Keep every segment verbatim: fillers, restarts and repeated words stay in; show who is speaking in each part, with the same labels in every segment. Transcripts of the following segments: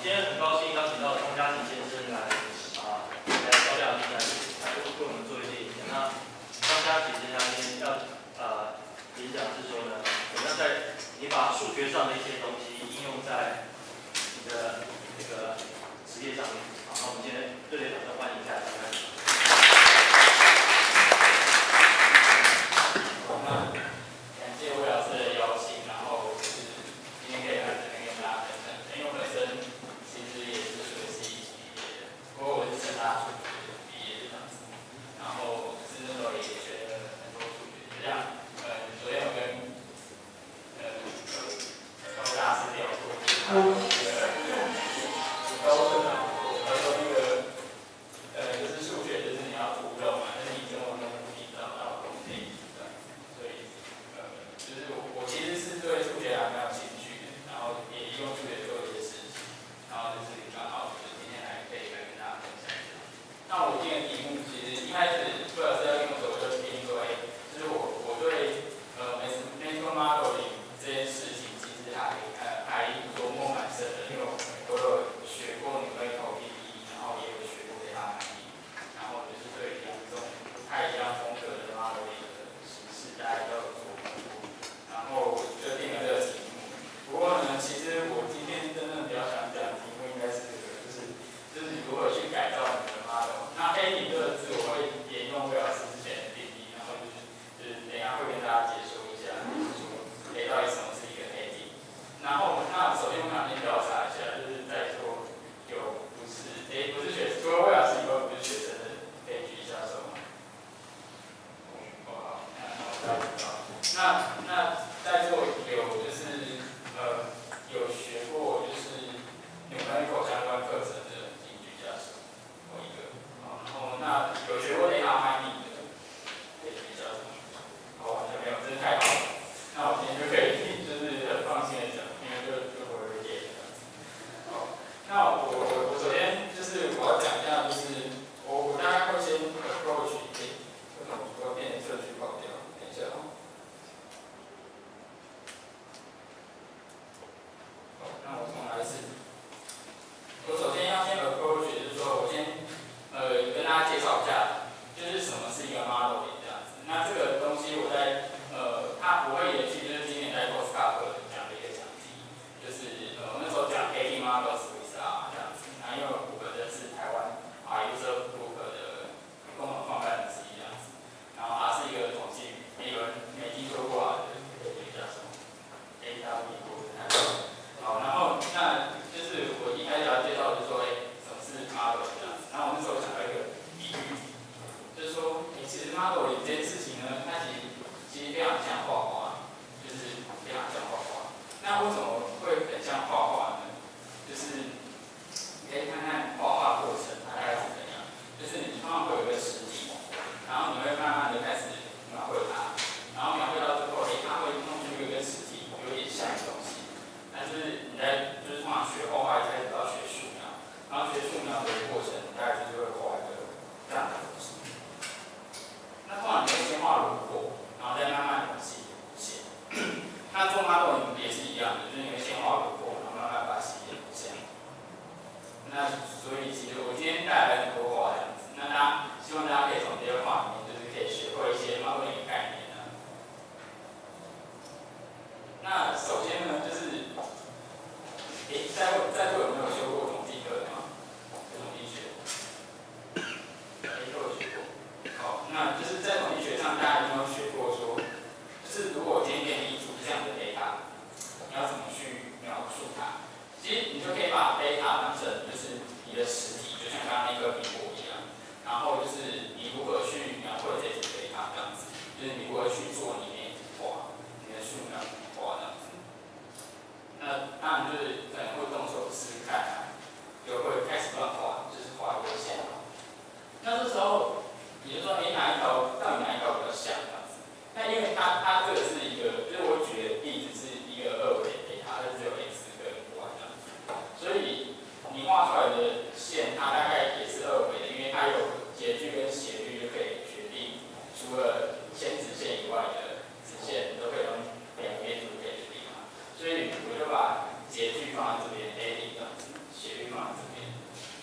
Speaker 1: 今天很高兴邀请到钟嘉琪先生来啊，来高亮来来为我们做一些演讲。那钟嘉琪先生今天要呃演讲是说呢，怎么样在你把数学上的一些东西应用在你的这个职业上面。好，那我们今天热烈掌声欢迎一下大家。
Speaker 2: 好，那感谢魏老师的邀请，然后就是今天可以来这边跟大家分享。因为我本身其实也是数学系毕业的，不过我是成大数学毕业的这样子，然后是那时候也学了很多数学，就像呃昨天我跟呃高大师聊过，他说那个高中啊，他说那个呃就是数学就是你要图漏嘛，但是你跟我用目的找到公定计算，所以呃就是我我其实是对数学还蛮有兴趣的，然后也利用数学做一些事情，然后就是刚好就是今天来可以来跟大家分享一下。那我今天的题目其实一开始魏老师要跟我说，我就建议说，哎，就是我我对呃 mental modeling 这件事情其实还呃还琢磨蛮深的，因为我我有学过纽约头 P D， 然后也有学过贝塔能力，然后就是对两种不太一样风格的 modeling 的形式大家都有做过，然后就定了这个题目。不过呢，其实我今天真正比较想讲的题目应该是这个，就是就是你如何去改造你的 model。那 A 这个字我会沿用魏老师之前的定义，然后就是就是等一下会跟大家解说一下，就是说 A 到底什么是一个 A 定。然后那首先我想先调查一下，就是在座有不是诶不是学除了魏老师以外不是学生的，可以举一下手吗？哦好，那那我大家知道。那那在座有就是呃有学过就是numerical相关课程的，请举一下手。我一个。好，然后那有学过 data mining 的，可以举一下手。好，完全没有，真是太好了。那我今天就可以就是很放心的讲，因为就就我有点。好，那我我我首先就是我要讲一下，就是我我大概会先 approach 一点，为什么我变成顺序跑掉？等一下哦。好，那我重来一次。我首先要先 approach， 就是说我先呃跟大家介绍一下，就是什么是一个 modeling 这样子。那这个东西我在呃它我会延续就是今年在 postcard 讲的一个讲题，就是呃我那时候讲 A T models with R 这样子。那因为我本身是台湾 R user group 的共同创办人之一这样子，然后它是一个统计语，有人没听说过啊？就是叫什么 A W 过的。好，然后那就是我一开始要介绍就是说，哎，什么是 model 这样子。然后我那时候想到一个比喻，就是说，哎，其实 modeling 这件事情呢，它其实其实非常像画画，就是非常像画画。那为什么会很像画画呢？就是你可以看看画画过程它大概是怎样，就是你通常会有一个实体，然后你会慢慢的开始描绘它，然后描绘到最后，哎，它会弄出一个跟实体有点像的东西。但是你在就是通常学画画一开始都要学素描，然后学素描的过程，你大概就是会画一个这样的东西。那通常你会先画轮廓，然后再慢慢往细写。那做 modeling 也是一样的，就是你会先画轮廓，然后慢慢把细节写。那所以其实我今天带来了很多画这样子，那大家希望大家可以从这些画里面，就是可以学会一些 modeling 的概念啊。那首先呢，就是诶，在座在座有没有修过统计课的吗？统计学，诶，都有学过。好，那就是在统计学上，大家有没有学过说，就是如果今天给你一组这样的 data， 你要怎么去描述它？其实你就可以把 data 当成就是你的实体，就像刚刚那个苹果一样。然后就是你如何去描绘这组 data 这样子，就是你如何去做你那一幅画，你的素描画这样子。那当然就是可能会动手试试看啊，就会开始乱画，就是画一个线。那这时候你就说，哎，哪一条到底哪一条比较像这样子？那因为它它这个是一个，就是我举的例子是一个二维的 data， 它只有 x 跟 y 这样子，所以你画出来的线它大概也是二维的，因为它有截距跟斜率就可以决定，除了先直线以外的直线都可以用两边就可以决定嘛。所以我就把截距放在这边 A 这样子，斜率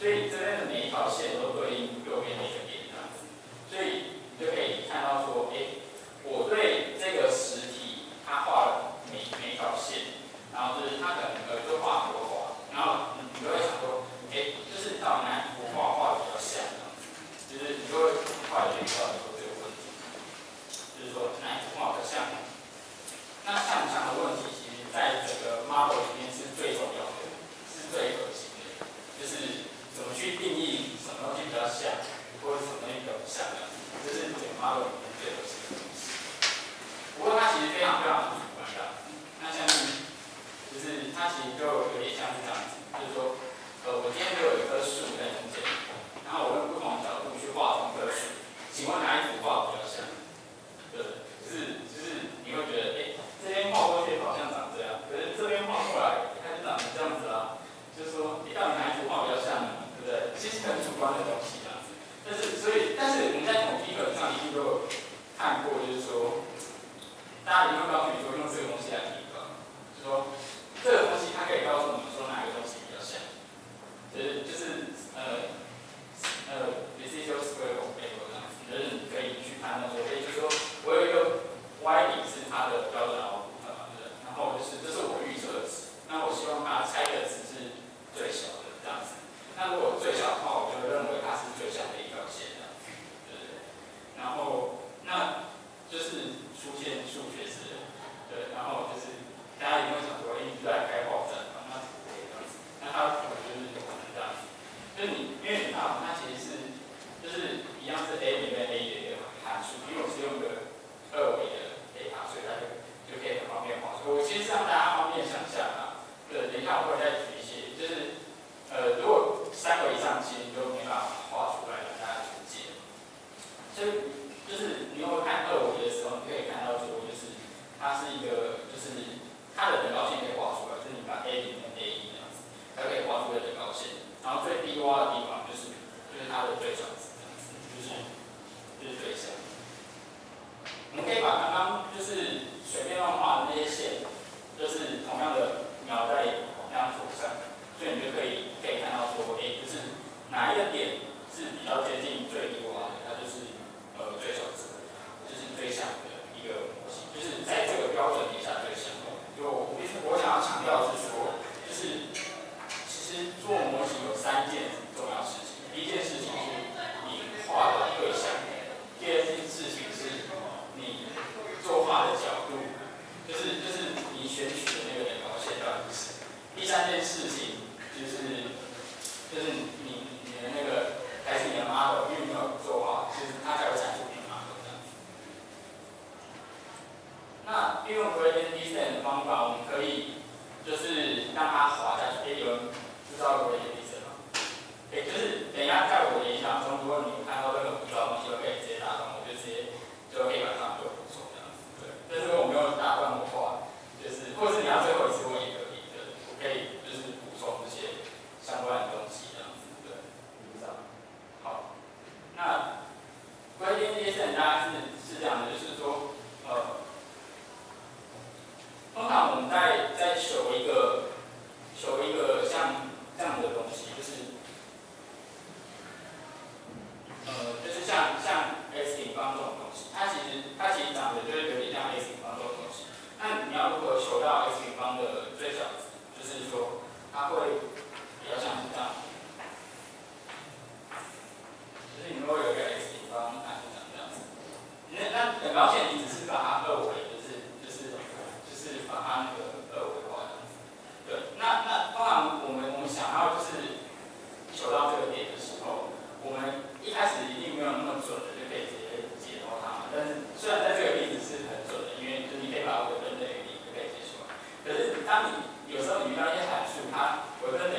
Speaker 2: 所以这边的每一条线都对应右边的一个点这样子，所以你就可以看到说，哎，我对这个实体它画了每每一条线，然后就是它可能呃就画很多画，然后你就会想说，哎，就是到底哪一幅画画的比较像这样子，就是你就会很快的遇到说这个问题，就是说哪一幅画比较像。那像不像的问题，其实在整个 model 里面是最重要的，是最核心的，就是怎么去定义什么东西比较像，或者什么东西比较不像的，这是整个 model 里面最核心的东西。不过它其实非常非常主观的，那像是就是它其实就有点像是这样子，就是说，呃，我今天就有一棵树在中间，然后我用不同的角度去画同一棵树，请问哪一幅画比较像？对，就是就是你会觉得，哎。这边画过去好像长这样，可是这边画过来它就长成这样子啦。就是说，你到底哪一幅画比较像呢？对不对？其实很主观的东西这样子。但是，所以，但是我们在统计课上一定都有看过，就是说，大家一定会告诉你说，用这个东西来比较，就是说，这个东西它可以告诉我们说哪个东西比较像，就是就是呃呃 residual square of label 这样子，就是你可以去判断说，哎，就是说我有一个 y 底是它的标准凹部分嘛，对不对？然后就是这是我预测的值，那我希望它猜的值是最小的这样子。那如果最小的话，我就认为它是最小的一条线这样子，对不对？然后那就是出现数学式，对，然后就是大家一定会想说，哎，你是在开画展嘛？那图可以这样子，那它图就是有可能这样子，就是你因为你看它其实是就是一样是 a 里面 a 的一个函数，因为我是用个二维的。所以它就就可以很方便画出。我其实让大家方便想象啊，对，等一下我会再举一些，就是呃，如果三维以上其实你就没办法画出来让大家理解。所以就是你如果看二维的时候，你可以看到说，就是它是一个，就是它的等高线可以画出来，就是你把 a 零跟 a 一这样子，它可以画出个等高线，然后最低洼的地方就是就是它的最小值这样子，就是就是最小。我们可以把刚刚就是随便乱画的那些线，就是同样的描在那张图上，所以你就可以可以看到说，哎，就是哪一个点是比较接近最低洼的，它就是呃最小值，就是最像的一个模型，就是在这个标准底下最像。就我我想要强调的是说，就是其实做模型有三件重要事情，第一件事情是你画的对象，第二件事情是你作画的角度，就是就是你选取的那个等高线到底是。第三件事情就是就是你你的那个还是你的 model， 因为你有作画，就是它才会产出你的 model 这样子。那运用 gradient descent 的方法，我们可以就是让它滑下去。哎，有人知道 gradient descent 吗？哎，就是等一下在我的演讲中，如果你看到任何不知道的东西，都可以直接打断我，就直接就黑板上就补充这样子。对，但是我没有打断我话，就是或者是你要最后一次问也可以，对，我可以就是补充这些相关的东西这样子。对，不知道。好，那 gradient descent 大概是是这样的，就是说，呃，通常我们在在求一个求一个像这样的东西，就是呃，就是像像 x 平方这种东西，它其实它其实长得就是有点像 x 平方这种东西。那你要如何求到 x 平方的最小值？就是说，它会比较像是这样，就是你如果有一个 x 平方，它就长这样子。那那等高线你只是把它二维，就是就是就是把它那个二维化这样子。对，那那通常我们我们想要就是求到这个点的时候，我们一开始一定没有那么准的就可以直接解脱它嘛。但是虽然在这个例子是很准的，因为就是你可以把微分等于零就可以解出来。可是当你有时候你遇到一些函数，它微分等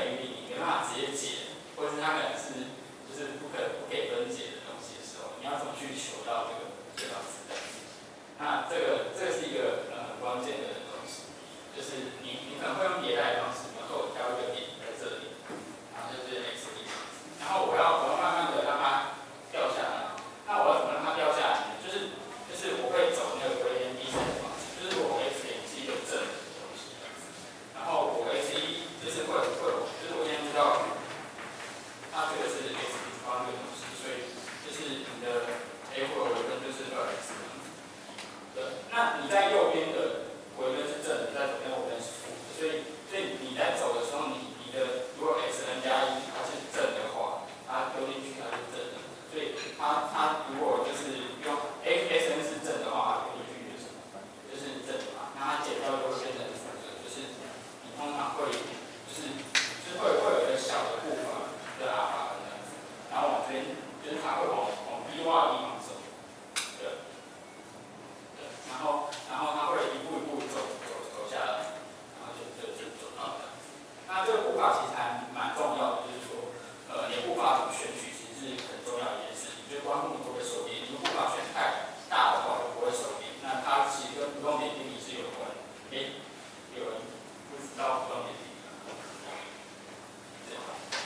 Speaker 2: 步伐其实还蛮重要的，就是说，呃，你的步伐怎么选取其实是很重要的一件事情，就是关乎你会不会收敛。你的步伐选太大的话，就不会收敛。那它其实跟不动点定理是有关的。诶，有人不知道不动点定理吗？这样，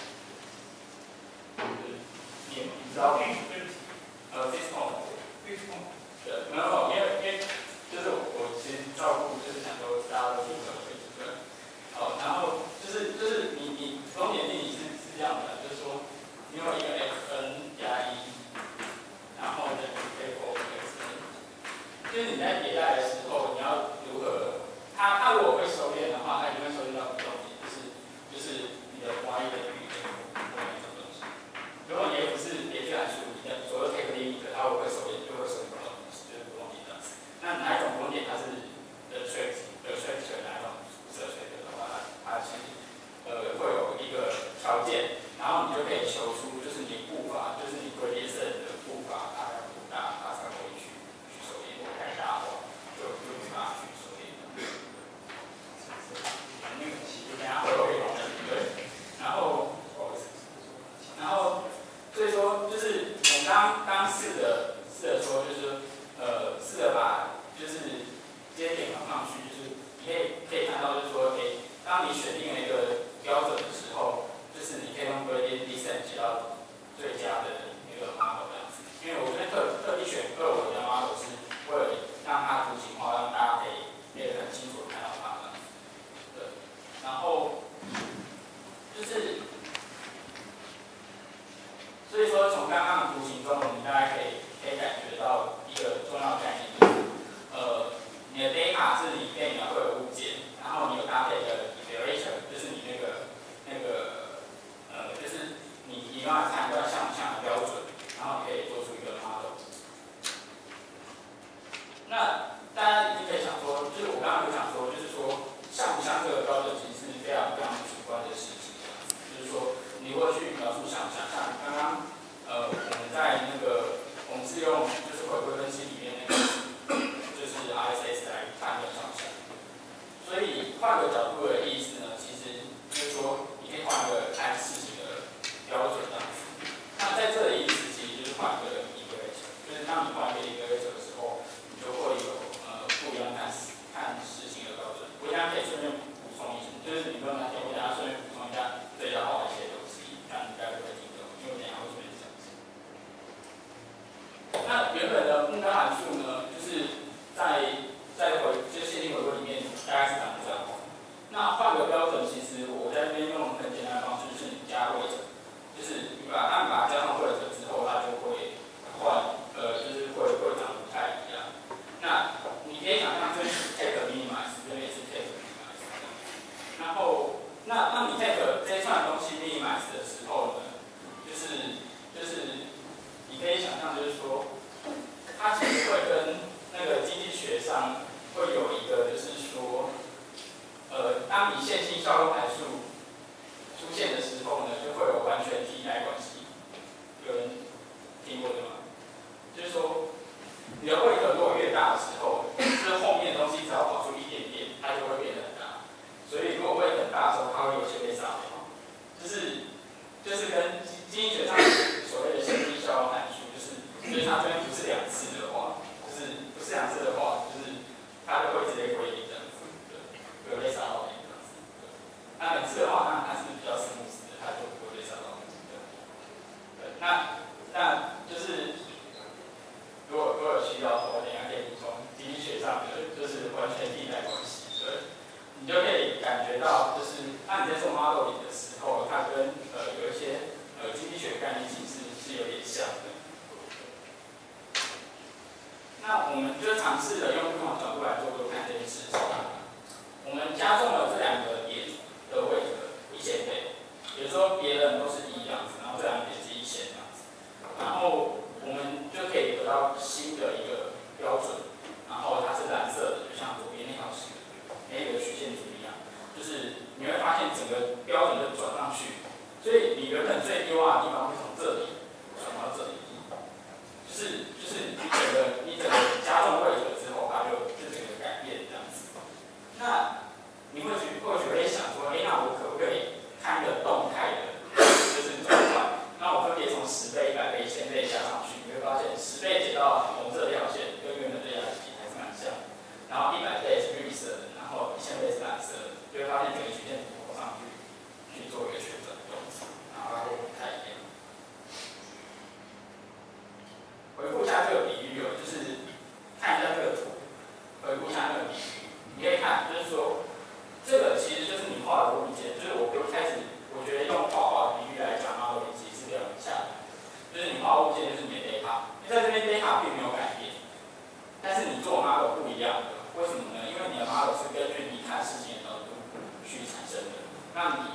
Speaker 2: 就是你你知道？呃 ，fixed point，fixed point， 对，没有，因为因为就是我我其实照顾就是想说大家都听懂对对。好，然后就是就是你你不动点定理是是这样的，就是说你有一个 xn 加一，然后呢 equal xn， 就是你在迭代的时候你要如何，它它如果会收敛的话，它一定会收敛到不动点，就是就是你的 y 等于 f 或者这种东西。如果你 f 是叠句函数，你的所有 take limit 它会收敛，就会收敛不动点，就是不动点这样子。那哪一种不动点它是 attract attraction 哪一种 attract 的话，它其实呃会有一个条件，然后你就可以求出就是你步伐，就是你 gradient 的步伐大概多大，它才会去去收敛。如果太大的话，就就没办法去收敛了。那个其实大家会有一种对，然后然后所以说就是我们刚刚试着试着说，就是呃试着把就是这些点放上去，就是你可以可以看到，就是说，诶，当你选定了一个标准的时候，就是你可以用 gradient descent 写到最佳的那个 model 这样子。因为我这边特特地选二维的 model 是为了让它图形化，让大家可以可以很清楚的看到它这样子。对，然后就是。所以说，从刚刚的图形中，我们大概可以可以感觉到一个重要的概念，就是呃，你的 data 是里面描绘的物件，然后你有搭配的 evaluation， 就是你那个那个呃，就是你你要看要像不像的标准，然后你可以做出一个 model。那大家一定可以想说，就是我刚刚有想说，就是说像不像这个标准，其实是非常非常主观的事情，就是说。你会去描述像想象，刚刚呃我们在那个我们是用就是回归分析里面那个就是 R S S 来判断像象，所以换个角度的意思呢，其实就是说你可以换个看事情的标准这样子。那在这里意思其实就是换一个 equation， 就是当你换一个 equation 的时候，你就会有呃不一样看看事情的标准。我大家可以顺便补充一下，就是你不用拿给我大家顺便补充一下最佳化的一些东西。看应该不会听懂，因为我等一下会顺便讲。那原本的目标函数呢，就是在在回就线性回归里面大概是长这样。那换个标准，其实我在这边用很简单的方式，就是你加 weight， 就是你把按把它加上 weight之后，它就会换，呃，就是会会长得不太一样。那你可以想象，这边是 take minimize， 这边也是 take minimize。然后，那那你 take 这一串东西 minimize 的时候呢，就是就是你可以想象，就是说，它其实会跟那个经济学上会有一个，就是说，呃，当你线性效用函数出现的时候呢，就会有完全替代关系。有人听过对吗？就是说，你的weight如果越大的时候，这后面的东西只要跑出一点点，它就会变得很大。所以如果weight很大的时候，它会有些被杀掉。就是就是跟经济学上所谓的线性效用函数，就是就是它这边不是两次的话，就是不是两次的话，就是它就会直接归零这样子，对，不会被杀到零这样子。那两次的话，那它是比较smooth的，它就不会被杀到零。对，那那就是如果如果有需要的话，我等一下可以补充经济学上的就是完全替代关系，对。你就可以感觉到，就是当你在做 modeling 的时候，它跟呃有一些呃经济学概念其实是有点像的。那我们就尝试着用不同的角度来做做看这件事情。我们加重了这两个点的位置一千倍，比如说别人都是一这样子，然后这两个点是一千这样子，然后我们就可以得到新的一个标准，然后它是蓝色的，就像左边那条线。那个曲线图一样，就是你会发现整个标准就转上去，所以你原本最优化的地方会从这里转到这里，就是就是你整个你整个加重位置之后，它就就整个改变这样子。那你会许或许会想说，哎，那我可不可以看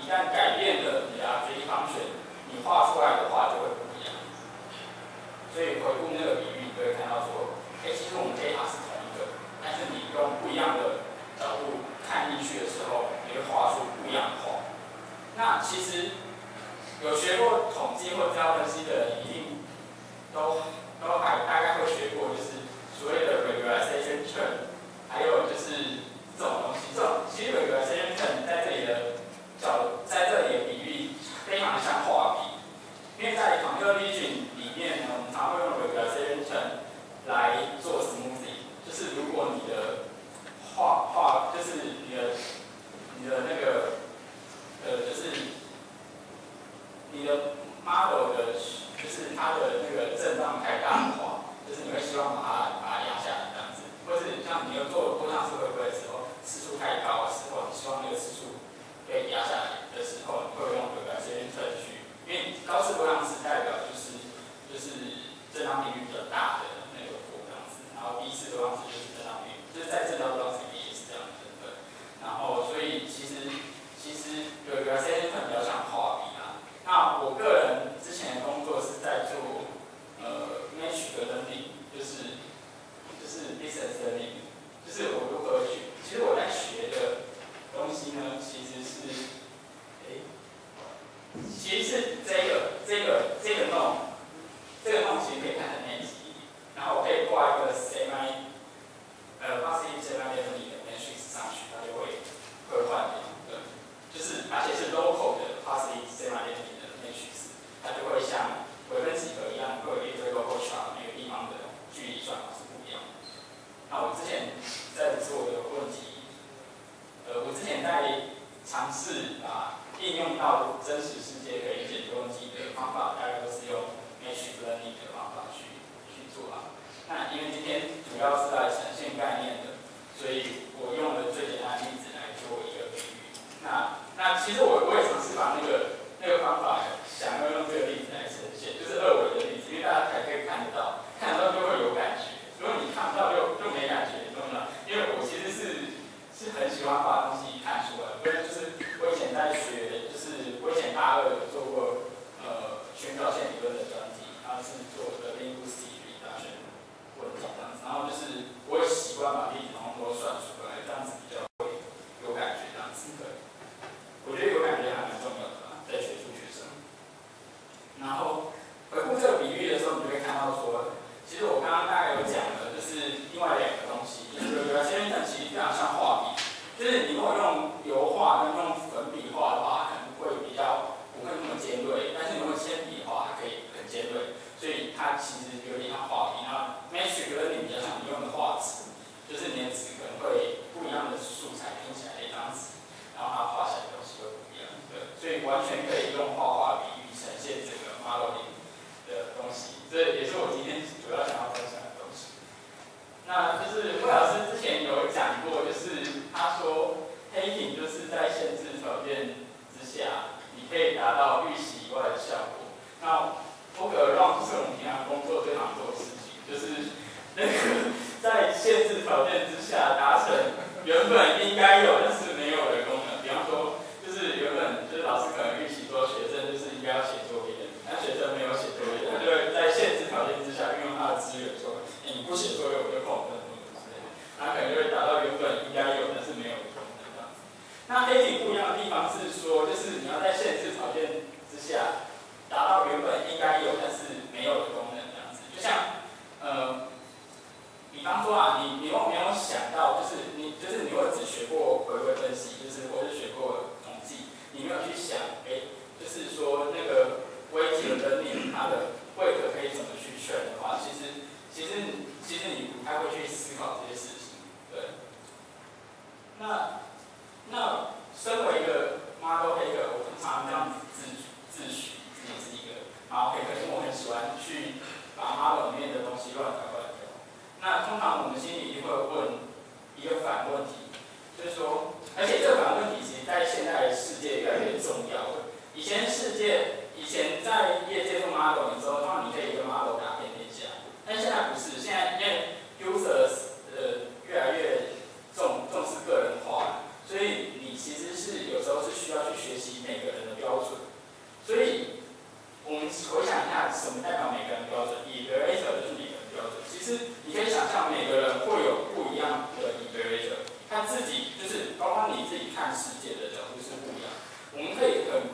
Speaker 2: 一旦改变了你的 objective function， 你画出来的画就会不一样。所以回顾那个比喻，你就会看到说，哎、欸，其实我们 data 是同一个，但是你用不一样的角度看进去的时候，你会画出不一样的画。那其实有学过统计或资料分析的人，一定都都还大概会学过，就是所谓的 regularization term， 还有就是这种东西。这种其实 regularization term 在这里的角，在这里的比喻非常像画笔，因为在 computer vision 里面呢，我们常会用 regularization term 来做 smoothing， 就是如果你的画画就是你的你的那个呃就是你的 model 的，就是它的那个震荡太大的话，就是你会希望把它把它压下来这样子，或是像你有做多项式回归的时候，次数太高的时候，你希望那个次数被压下来的时候，你会用 regularization term 去，因为高次多项式代表就是就是震荡频率比较大的那个波这样子，然后低次多项式就是震荡频率，就是在震荡多项式里面也是这样子的，然后所以其实其实 regularization term 比较像画笔啦。那我个人之前的工作是在做呃 machine learning， 就是就是 distance learning， 就是我如何去，其实我在学的东西呢，其实是，哎，其实是这个这个这个 node， 这个 node 其实可以看成 net， 然后我可以挂一个 semi， 呃 positive semi learning 的 matrix 上去，它就会会换的，就是而且是 local 的 positive semi learning。它就会像微分几何一样，会有一堆 local chart， 每个地方的距离算法是不一样的。那我之前在做的问题，呃，我之前在尝试把应用到真实世界可以解决问题的方法，大概都是用 machine learning 的方法去去做啊。那因为今天主要是来呈现概念的，所以我用了最简单的例子来做一个比喻。那那其实我我也尝试把那个那个方法。想要用这个例子来呈现，就是二维的例子，因为大家才可以看得到，看得到就会有感觉。如果你看不到就就没感觉，懂吗？因为我其实是是很喜欢把东西看出来，因为就是我以前在学，就是我以前大二有做过呃寻找线理论的专题，然后是做的 linguistic reduction 问题这样子，然后就是我也习惯把例子通通都算出来，这样子比较会有感觉，这样子对。我觉得有感觉还蛮重要的吧，在学数学上。然后回顾这个比喻的时候，你就会看到说，其实我刚刚大概有讲了，就是另外两个东西，就是 regularization 其实非常像画笔，就是你如果用油画跟用粉笔画的话，它可能会比较不会那么尖锐，但是你用铅笔的话，它可以很尖锐，所以它其实有点像画笔。然后 machine learning 比较像你用的画纸，就是你的纸可能会不一样的素材拼起来的一张纸，然后它画起来的东西会不一样，对，所以完全可以用画画比喻呈现这个 modeling 的东西，这也是我今天主要想要分享的东西。那就是魏老师之前有讲过，就是他说黑体就是在限制条件之下，你可以达到预期以外的效果。那 workaround 是我们平常工作最常做的事情，就是那个在限制条件之下达成原本应该有但是没有的功能。比方说，就是原本就是老师可能预期说学生就是应该要写作业，但学生没有写作业，他就会在限制条件之下运用他的资源说，欸、你不写作业我就扣分什么之类的，他可能就会达到原本应该有但是没有的功能这样子。那黑体不一样的地方是说，就是你要在限制条件之下达到原本应该有但是没有的功能这样子。就像呃，比方说啊，你你有没有想到，就是你就是你会只学过回归分析，就是或是学过统计，你没有去想，哎、欸，就是说那个weighted learning它的 weight 可以怎么去选的话，其实其实其实你不太会去思考这些事情，对。那那身为一个 model hacker， 我通常这样子自自诩自己是一个 model hacker， 因为我很喜欢去把 model 里面的东西乱调乱调。那通常我们心里一定会问一个反问题，就是说，而且这个反问题其实在现在的世界越来越重要了。以前世界，以前在业界做 model 的时候，通常你可以一个 model 打遍天下，但现在不是，现在因为 users 呃越来越重重视个人化，所以你其实是有时候是需要去学习每个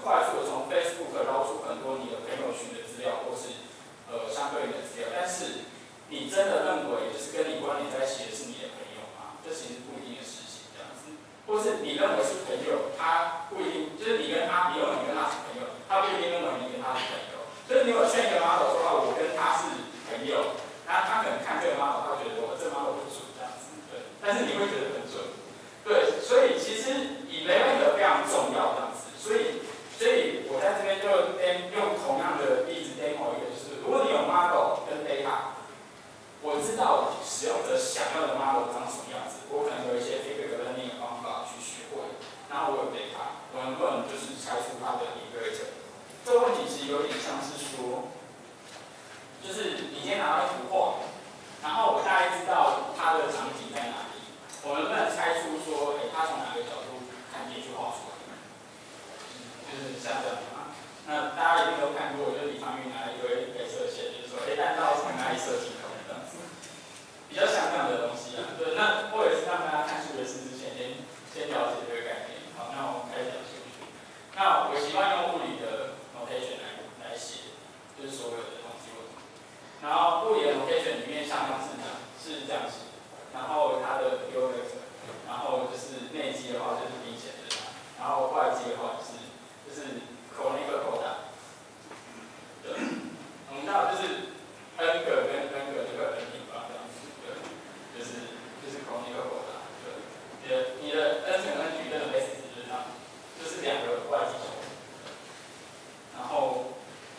Speaker 2: 快速的从 Facebook 捞出很多你的朋友群的资料，或是呃相对应的资料，但是你真的认为就是跟你关联在一起的是你的朋友吗？这其实不一定的事情，这样子。或是你认为是朋友，他不一定，就是你跟他，你认为你跟他是朋友，他不一定认为你跟他是朋友。所以你有劝一个 model 说啊，我跟他是朋友，那他可能看这个 model， 他觉得我这 model 不准这样子，对。但是你会觉得很准，对。所以其实以 level 非常重要这样子。所以，所以我在这边就用同样的例子 demo 一个，就是如果你有 model 跟 data， 我知道使用者想要的 model 长什么样子，我可能有一些 feedback learning 的方法去学会，然后我有 data， 我能不能就是拆出它的 equation？ 这个问题其实有点像是说，就是你今天拿到一幅画，然后我大概知道它的场景在哪里，我能不能猜出说，哎，它从哪个角度看进去画出来？就是像这样嘛。那大家一定都看过，就是李昌钰拿一堆黑色线，就是说，哎，弹道从哪里设计的这样子，比较像这样的东西啊。对，那或者是让大家看数学式之前，先先了解这个概念。好，那我们开始讲数学。那我习惯用物理的 notation 来来写，就是所有的统计问题。然后物理的 notation 里面像方是这样，是这样写，然后它的 u vector， 然后就是内积的话就是明显的，然后外积的话就是就是口那个口打。对，我们知道就是 n 个跟 n 个这个 n 平方这样子，对，就是就是口那个口打。对，你的你的 n 乘 n 矩阵的 basis 就是这样，就是两个外积。然后，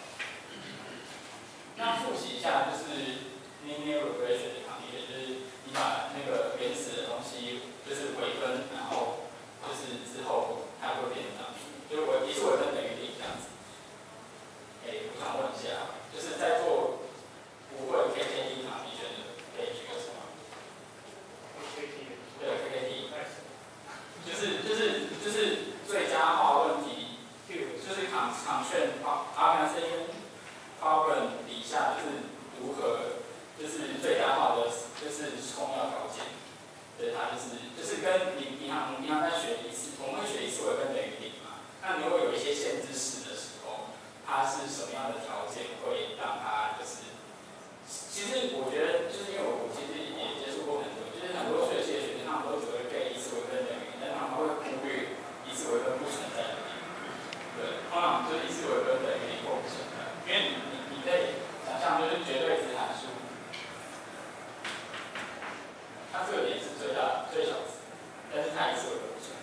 Speaker 2: 那复习一下就是 linear regression 的行业，就是你把那个原始的东西就是微分，然后就是之后它会变成这样子，就是我一次微分等于零这样子。哎，我想问一下，就是在做不会 K K T 行业的可以举个什么
Speaker 1: ？K K T。
Speaker 2: 对 ，K K T。就是就是就是最佳化问题。就是 constraint organization problem 底下就是如何就是最大化的就是重要条件，对，它就是就是跟你银行银行在学一次，我们会学一次微分等于零嘛？那如果有一些限制式的时候，它是什么样的条件会让它就是？其实我觉得就是因为我其实也接触过很多，就是很多学习的学生他们都只会背一次微分等于零，但他们会忽略一次微分不存在的。对，通常就是一次微分等于零或不存在，因为你你你可以想象就是绝对值函数，它这个点是最大最小值，但是它一次微分不存在。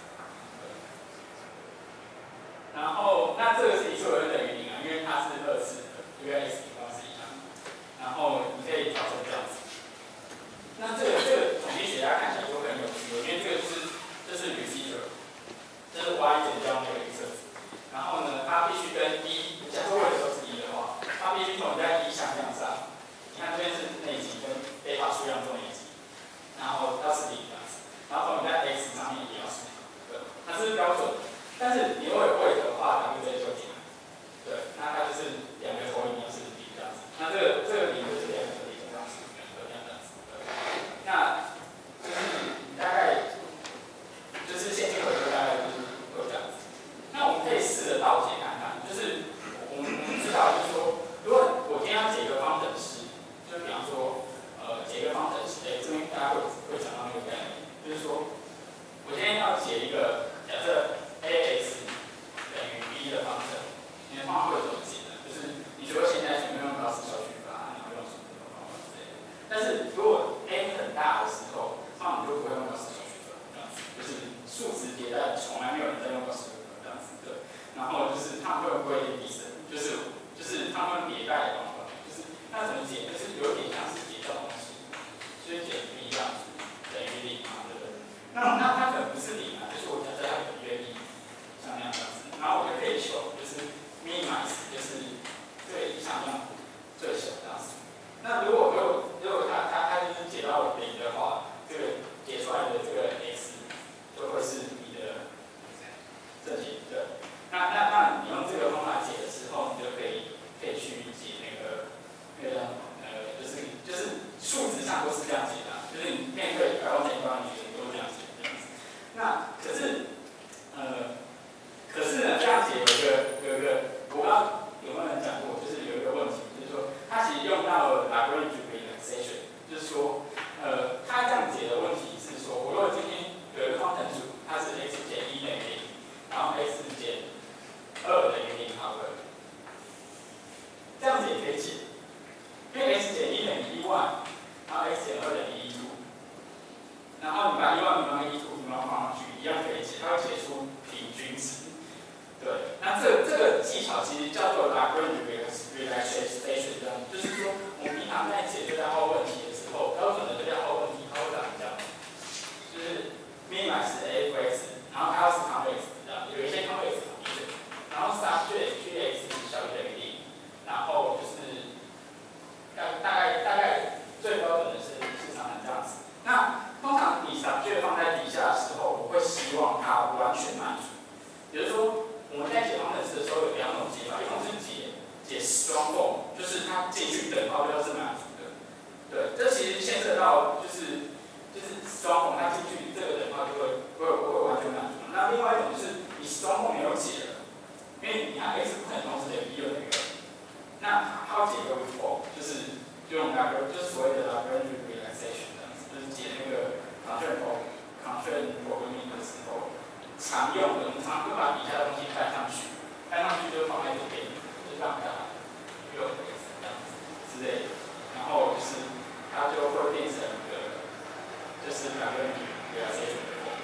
Speaker 2: 然后那这个是一次微分等于零啊，因为它是二次的，就跟 x 平方是一样的。然后你可以调成这样子。那这个这个统计学家看起来就很有趣，因为这个是这是 receiver， 这是 y 减掉那个预测值。然后呢，它必须跟一，假设为了都是一的话，它必须统在一向量上。你看这边是内积跟 data 数量中内积，然后要是零这样子，然后统在 x 上面也要是零，对，它是标准。但是你如果有位的话，W J就进来，对，那它就是两个投影要是零这样子。那这个这个零就是两个零这样子，两个这样子，对。那就是大概就是线性回归大概就是会这样子。那我们可以试着倒解看看，就是我们我们知道，就是说，如果我今天要解一个方程式，就比方说，呃，解一个方程式，哎，这边大家会会讲到那个概念，就是说，我今天要解一个假设 ax 等于 b 的方程，你的方法会怎么解呢？就是你除了现在前面用高斯小取法，然后用什么什么方法之类的。但是如果 n 很大的时候，通常你就不会用高斯小取法，这样子，就是数值迭代从来没有人在用高斯。然后就是他们会归类递增，就是就是他们迭代的方法，就是那怎么解？就是有点像是解这种东西，就是解 b 这样子等于零嘛，对不对？那那它可能不是零啊，就是我假设它有约一，像那样子，然后我就可以求就是 minimize， 就是最向量最小这样子。那如果如果如果它它它就是解到零的话，这个解出来的这个 x 就会是你的正解，对。那那那你用这个方法解的时候，你就可以可以解，因为 x 减一等于一万，然后 x 减二等于一 two， 然后你把一万平方跟一 two 平方放上去，一样可以解，它会解出平均值。对，那这这个技巧其实叫做 Lagrange relaxation， 就是说我们平常在解对代号问题的时候，标准的对代号问题它会长这样，就是 minimize f(x)， 然后它要是 convex 这样，有一些 convex 然后 subject g(x) 小于等于零，然后就是大大概大概最标准的是是长成这样子。那通常你 subject 放在底下的时候，我会希望它完全满足，也就是说。我们在解方程式的时候有两种解法，一种是解解 strong form， 就是它进去等号标是满足的。对，这其实牵涉到就是就是 strong form 它进去这个等号就会会会完全满足。那另外一种就是你 strong form 没有解了，因为你看 x 不可能同时等于一又等于二，那它要解个 with form， 就是用那个就是所谓的 Lagrange relaxation 这样子，就是解那个 constraint constraint programming 的时候。常用的，我们常会把底下的东西搬上去，搬上去就放在这边，就让它有 x 这样子之类的，然后就是它就会变成一个，就是两个人给它写成的 form。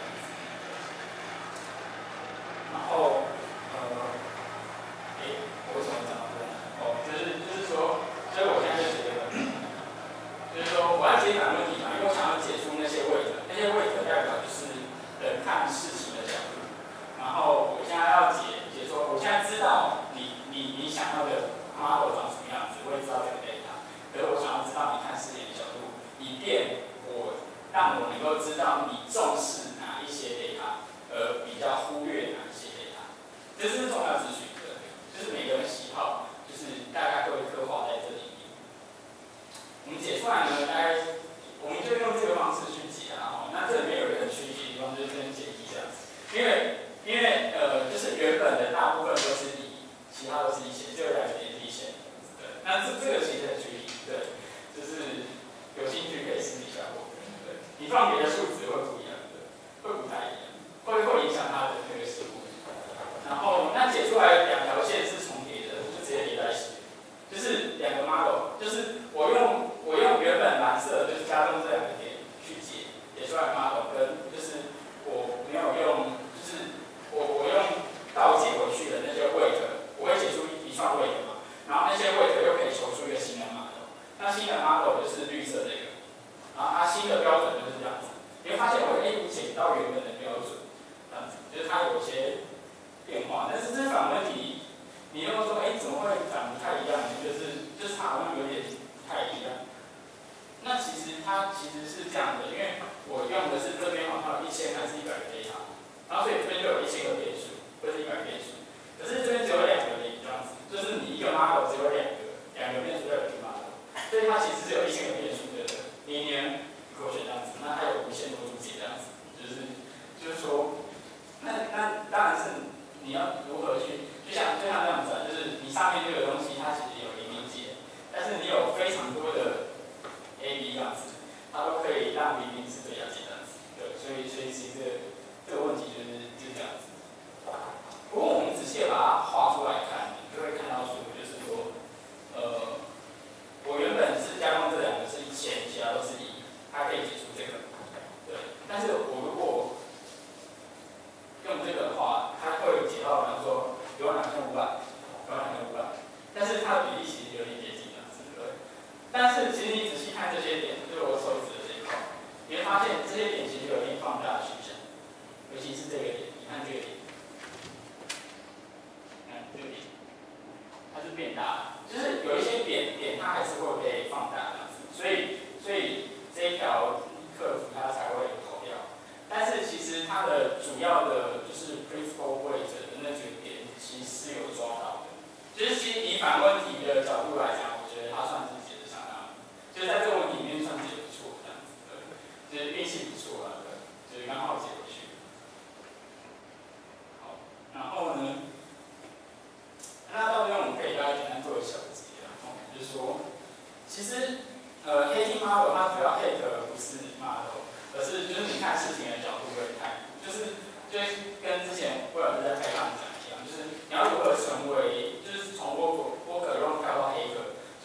Speaker 2: 然后呃，诶，我为什么讲到这里？哦，就是就是说，所以我现在就觉得，就是说我要解反问题嘛，因为我想要解出那些位置，那些位置代表就是人看事情。然后我现在要解解说，我现在知道你你你想要的 model 长什么样子，我也知道这个 data， 可是我想要知道你看事情的角度，以便我让我能够知道你重视哪一些 data， 而比较忽略哪一些 data， 这是重要资讯的，就是每个人喜好，就是大概会刻画在这里面。我们解出来呢，大概我们就用这个方式去解啊。那这里面有一个很区别的地方，就是跟解题这样子，因为。因为呃，就是原本的大部分都是一，其他都是一线，就有两个点是一线。对，那这这个其实很具体，对，就是有兴趣可以私底下问。对，你放别的数值会不一样的，会不太一样，会会影响它的那个实物。然后那解出来两条线是重叠的，就直接叠在一起，就是两个 model， 就是我用我用原本蓝色就是加重这两个点去解解出来 model， 跟就是我没有用。我我用倒解回去的那些 weight， 我会写出一串 weight 嘛，然后那些 weight 又可以求出一个新的 model， 那新的 model 就是绿色这个，然后它新的标准就是这样子，你会发现我 A 解到原本的标准，这样子，就是它有一些变化，但是这反问题，你又说哎怎么会长不太一样？就是就是它好像有点不太一样。那其实它其实是这样的，因为我用的是这边好像有一千还是一百个 data。然后所以这边就有一千个变数，或者一百个变数，可是这边只有两个零这样子，就是你一个 model 只有两个，两个变数在一个 model， 所以它其实是有一千个变数的 linear equation 这样子，那它有无限多组解这样子，就是就是说，那那当然是你要如何去，就像就像这样子啊，就是你上面这个东西它其实有零零解，但是你有非常多的 A B 这样子，它都可以让零零是最了解这样子，对，所以所以其实。这个问题就是就是这样子。不过我们仔细的把它画出来看，你就会看到说，就是说，呃，我原本是加工这两个是一千，其他都是一，它可以解出这个，对。但是我如果用这个的话，它会解到，比方说有两千五百，有两千五百，但是它的比例其实有点接近这样子，对。但是其实你仔细看这些点，就是我手指的这一块，你会发现这些点其实有点放大的趋向。尤其是这个点，你看这个点，看这个点，它是变大的，就是有一些点点它还是会被放大这样子，所以所以这一条克服它才会跑掉。但是其实它的主要的就是 principal weight 的那几个点，其实是有抓到的。就是其实以反问题的角度来讲，我觉得它算是解的相当，就是在这个问题里面算解的不错这样子，对，就是运气不错啊，对，就是刚好解回去。然后呢，那到这边我们可以大家简单做一个小结啊，就是说，其实呃 ，hating model 它主要 hate 不是 model， 而是就是你看事情的角度会看，就是就是跟之前威尔斯在开放讲一样，就是你要如何成为，就是从 worker worker 用跳到 hater，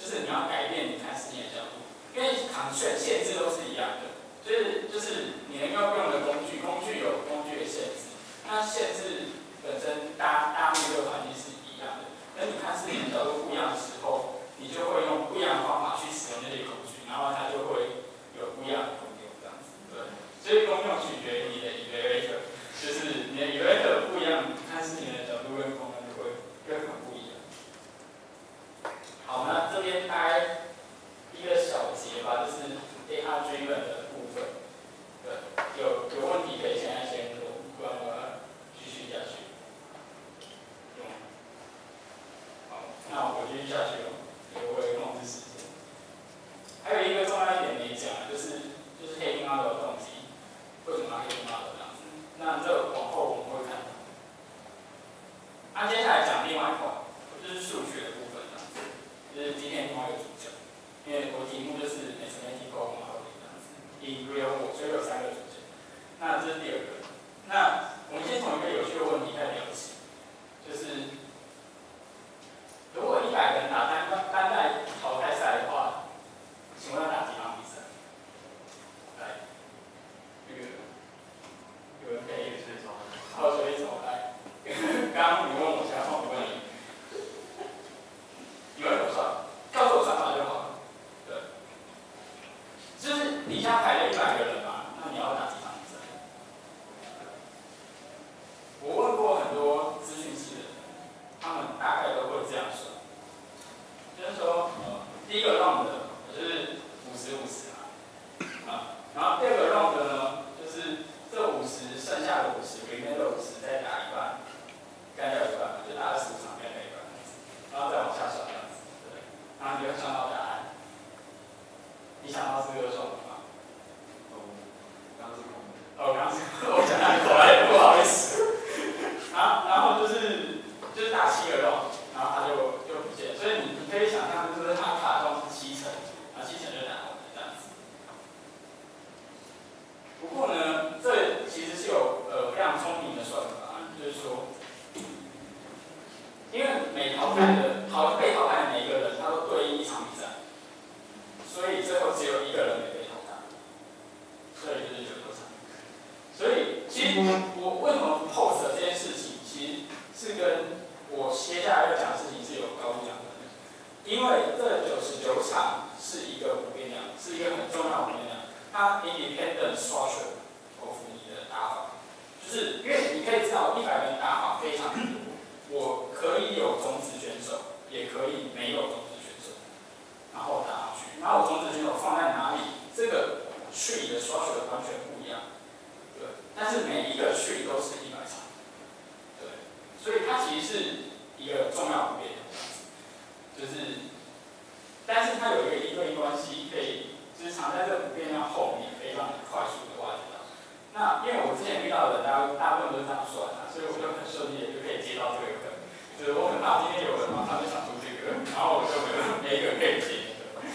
Speaker 2: 那这是第二个。那我们先从一个有趣的问题开始聊起，就是如果一百个人打单单带淘汰赛的话，请问要打几场比赛？来，这个有人可以
Speaker 1: 随手，
Speaker 2: 好随手来。刚刚你问我，现在换我问你，你们怎么算？告诉我算法就好了。对，就是你家排了一百个人嘛，那你要打几场比赛？我问过很多资讯系的人，他们大概都会这样算，就是说，呃，第一个 round 就是五十五十嘛，啊，然后第二个 round 呢，就是这五十剩下的五十，里面的五十再打一半，干掉一半，就打二十五场干掉一半，然后再往下算这样子，对，然后你就算到答案。你想到是这个算法吗？
Speaker 1: 哦，刚是空的。
Speaker 2: 哦，刚是我想到口来，不好意思。然后，然后就是就是打七个洞，然后它就就不见，所以你你可以想象，就是它卡洞是七层，然后七层就打红的这样子。不过呢，这其实是有呃非常聪明的算法，就是说，因为每淘汰的淘被淘汰的每一个人，他都对应一场比赛，所以最后只有一个人没被淘汰，所以就是九九场。所以其实我为什么 post 这件事情，其实是跟我接下来要讲的事情是有高度相关的，因为这九十九场是一个不变量，是一个很重要的不变量，它 independent structure of 你的打法，就是因为你可以知道一百人打法非常多，我可以有种子选手，也可以没有种子选手，然后打上去，然后我种子选手放在哪里，这个 tree 的 structure 完全不一样。对，但是每一个区都是一百场，对，所以它其实是一个重要不变的，就是，但是它有一个因对应关系，可以就是藏在这个不变量后面，可以让你快速的挖掘到。那因为我之前遇到的大大部分都是这样算的，所以我就很顺利的就可以接到这个梗，就是我很怕今天有人马上就想出这个，然后我就没有没一个可以接。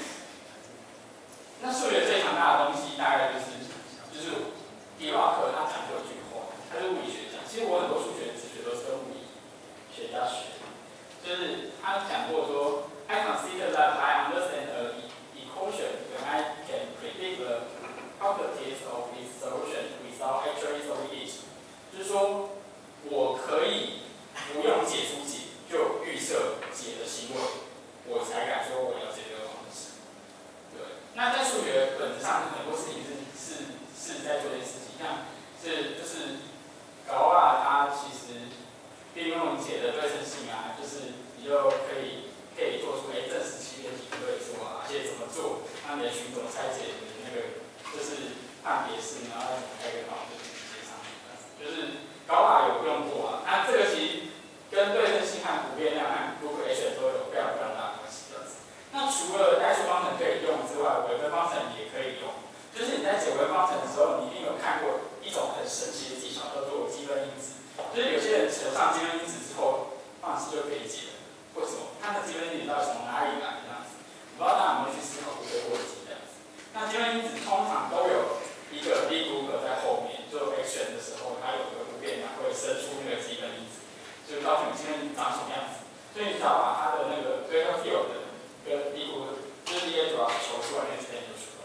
Speaker 2: 那数学最强大的东西大概就是就是。狄瓦克他讲过一句话，他是物理学家。其实我很多数学直觉都是跟物理学家学的，就是他讲过说 ，I consider that I understand a equation when I can predict the properties of its solution without actually solving it。就是说，我可以不用解出解就预设解的行为，我才敢说我了解这个方式。对，那在数学本质上很多事情是是是在做这件事情。像是就是高啊，它其实利用解的对称性啊，就是你就可以可以做出哎正十七边形对错啊，而且怎么做，那你的群怎么拆解你的那个就是判别式，然后怎么开个号就直接上面，就是高啊有用过啊，那这个其实跟对称性和不变量和 Google H 都有非常非常大的关系。那除了代数方程可以用之外，微分方程也可以用。就是你在解微分方程的时候，你一定有看过一种很神奇的技巧，叫做积分因子。就是有些人乘上积分因子之后，方程式就可以解了。为什么？它的积分因子到底从哪里来？这样子，我不知道大家有没有去思考过这个问题。这样子，那积分因子通常都有一个 b 股格在后面，就 x 的时候，它有一个不变量会生出那个积分因子，就告诉你积分因子长什么样子。所以你只要把它的那个 greater field 跟 b 股格，就是 d a 主要求出来，那这边就出来。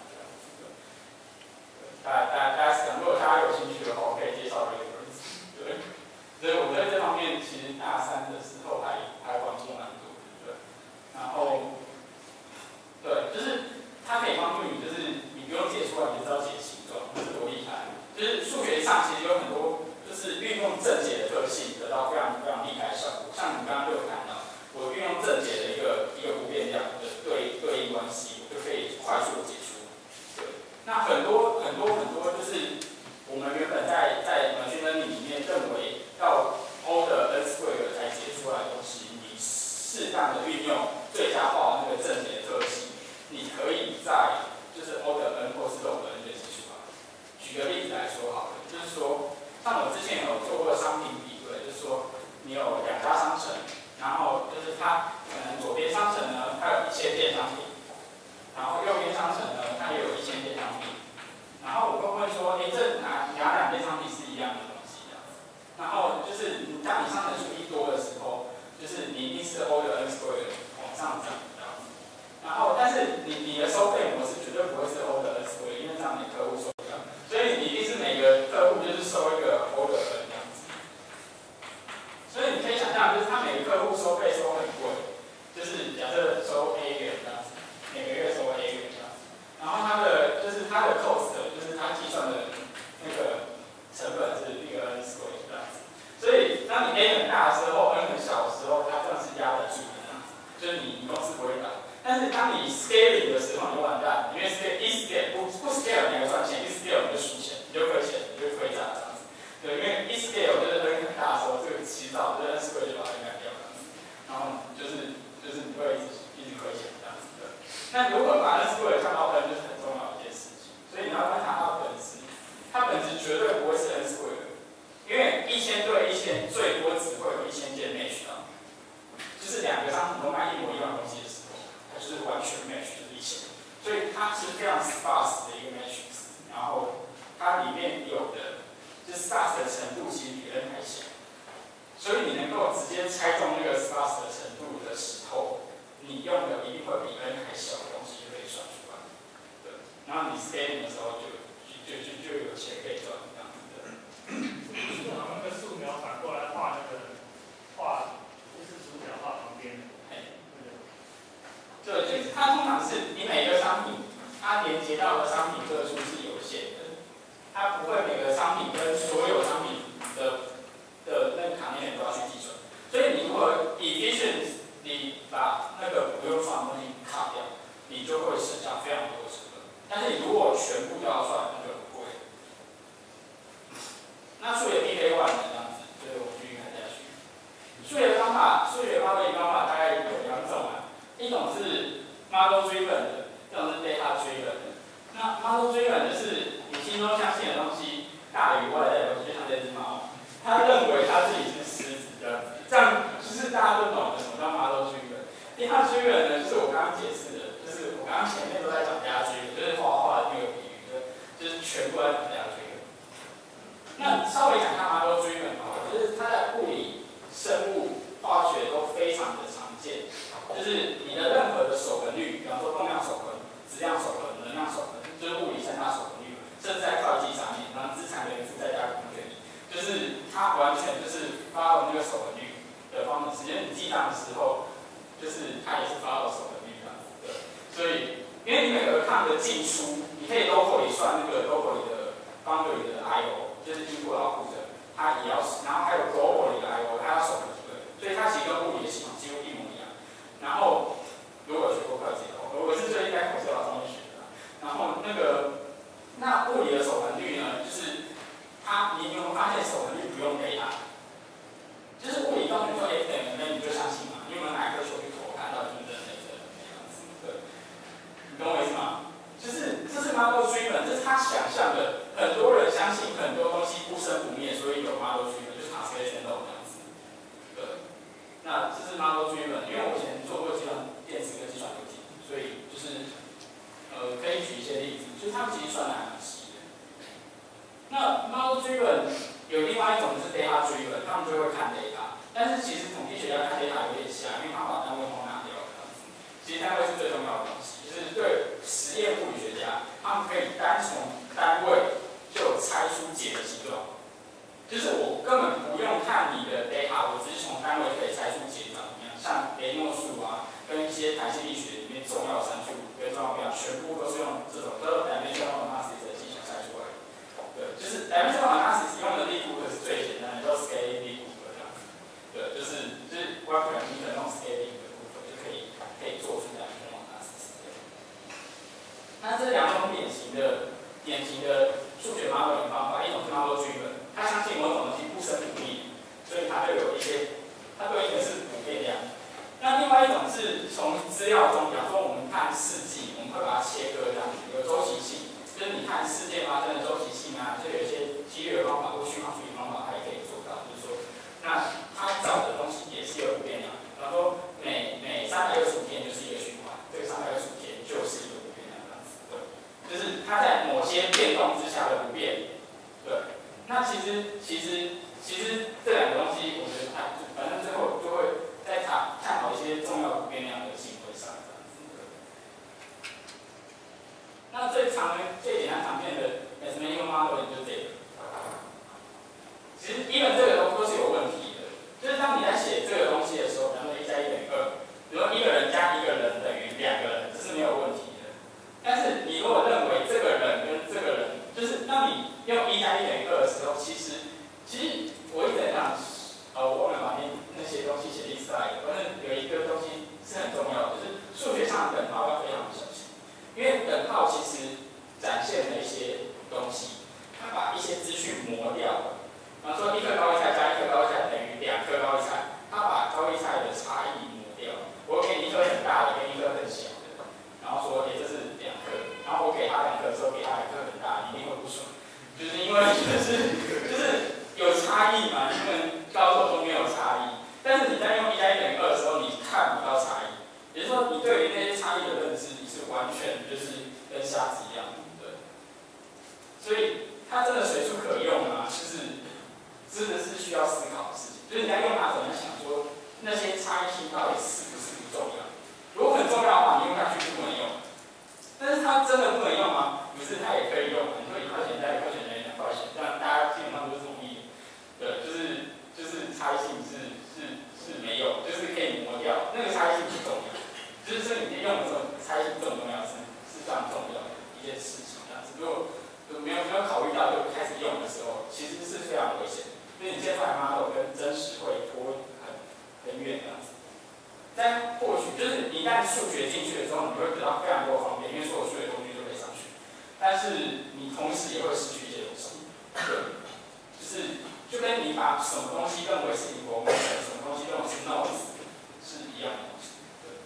Speaker 2: 大大大家想，如果大家有兴趣的话，我可以介绍 reference。对，所以我在这方面其实大三的时候还还帮助蛮多的，对。然后，对，就是它可以帮助你，就是你不用解出来，你就知道解形状，这是多厉害。就是数学上其实有很多，就是运用正解的特性，得到非常非常厉害的效果。像你刚刚就有谈到，我运用正解的一个一个不变量的对对应关系，我就可以快速的解出。那很多很多很多，就是我们原本在在 machine learning 里面认为要 O 的 n square 才解出来的东西，你适当的运用最佳化那个正解的特性，你可以在就是 O 的 n 或是 O 的 n 就解出来。举个例子来说好了，就是说，像我之前有做过商品比对，就是说你有两家商城，然后就是它可能左边商城呢，它有一千件商品。然后右边商城呢，它也有一千件商品。然后我会问说，哎，这哪哪两边就是你你公司不会倒。但是当你 scaling 的时候，你就完蛋，因为 scale 一 scale 不不 scale 你还赚钱，一 scale 你就输钱，你就亏钱，你就亏炸这样子。对，因为一 scale 就是 N 很大的时候，这个迟早这 N square 就把它干掉这样子，然后就是就是你会一直一直亏钱这样子的。那如何把 N square 降到 N 就是很重要的一件事情，所以你要观察它的本质，它本质绝对不会是 N square。因为一千对一千最多只会有一千件 match 啊，就是两个商品都卖一模一样的东西的时候，它就是完全 match 就是一千，所以它是非常 sparse 的一个 matrix， 然后它里面有的就是 sparse 的程度其实比 N 还小，所以你能够直接猜中那个 sparse 的程度的时候，你用的一定会比 N 还小的东西就可以算出来，对，然后你 scaling 的时候就就就就有钱可以赚这样子的。
Speaker 3: 是好像那个素描反过来画那个画，就是主角画旁边的。
Speaker 2: 哎，对，就是它通常是你每个商品，它连接到的商品个数是有限的，它不会每个商品跟所有商品的的那个卡内都要去计算。所以你如果 efficient， 你把那个不用算的东西卡掉，你就会省下非常多的成本。但是你如果全部都要算，那就很贵。那数学 P K one 这样子，所以我们继续看下去。数学方法，数学方面方法大概有两种啊，一种是 model driven 的，一种是 data driven 的。那 model driven 就是你心中相信的东西大于外在的东西，就像这只猫，它认为它自己是狮子这样子，这样就是大家都懂得什么叫 model driven。data driven 呢，就是我刚刚解释的，就是我刚刚前面都在讲 data driven，就是画画的那个比喻，就是全部在讲 data driven。那稍微讲一下 model driven 好了，就是它在物理、生物、化学都非常的常见。就是你的任何的守恒率，比方说动量守恒、质量守恒、能量守恒，就是物理三大守恒率，甚至在会计上面，然后资产等于负再加空权，就是它完全就是发了那个守恒率的方程式。因为你记账的时候，就是它也是发了守恒率这样子的。所以，因为你每个抗的进出，你可以 locally 算那个 locally 的 boundary 的 I O。就是英国老古的，它也要，然后还有 global 的 I O， 它要守恒对，所以它其实跟物理的系统几乎一模一样。然后，如果学过会计的，我是最近在口校上面学的。然后那个，那物理的守恒率呢，就是它，你有没有发现守恒率不用背它？就是物理中你说 F 等于 m， 你就相信嘛，你有没有拿一颗球去投，看到就是真的那个那样子，对，你懂我意思吗？就是这是 model driven， 这是他想象的。很多人相信很多东西不生不灭，所以有 model driven， 就是塔斯克全都这样子。对，那这是 model driven， 因为我以前做过计算电子跟计算游戏，所以就是呃可以举一些例子，就是他们其实算的还蛮细的。那 model driven 有另外一种是 data driven， 他们就会看 data， 但是其实统计学家看 data 有点像，因为他把单位通拿掉了这样子。其实单位是最重要的东西，就是对实验物理学家，他们可以单从单位就猜出解的形状，就是我根本不用看你的 data， 我只是从单位可以猜出解长怎么样。像雷诺数啊，跟一些弹性力学里面重要参数跟重要变量，全部都是用这种都是 dimensional analysis 的技巧猜出来的。对，就是 dimensional analysis 用的力图是最简单的，叫 scaling 力图这样子。对，就是就是 one parameter 那种 scaling 的部分就可以可以做出 dimensional analysis。那这两种典型的典型的数学 modeling 方法，一种是 model driven， 它相信某种东西不生不灭，所以它就有一些，它对应的是不变量。那另外一种是从资料中，比方说我们看事迹，我们会把它切割这样子，有周期性，就是你看事件发生的周期性啊，就有一些几率的方法或虚妄处理方法，它也可以做到，就是说，那它找的东西也是有不变量，比方说每每三百六十五天就是一个循环，这个三百六十五天就是一个不变量这样子，对，就是它在某些变动之下的不变，对，那其实其实其实这两个东西，我觉得它反正最后就会在探探讨一些重要不变量的行为上这样子。 性到底是不是不重要？如果很重要的话，你用下去就不能用。但是它真的不能用吗？不是，它也可以用。你说一块钱加一块钱等于两块钱，这样大家基本上都是同意的。对，就是就是差异性是是是没有，就是可以磨掉，那个差异性不重要。就是说你用的时候，差异性重不重要是是非常重要的一件事情。这样子，如果没有没有考虑到就开始用的时候，其实是非常危险的，因为你现在 model 跟真实会拖很很远这样子。在获取，就是你一旦数学进去的时候，你会得到非常多的方便，因为所有数学工具都可以上去。但是你同时也会失去一些东西，对，就是就跟你把什么东西认为是 information， 什么东西认为是 notes 是一样的东西。对。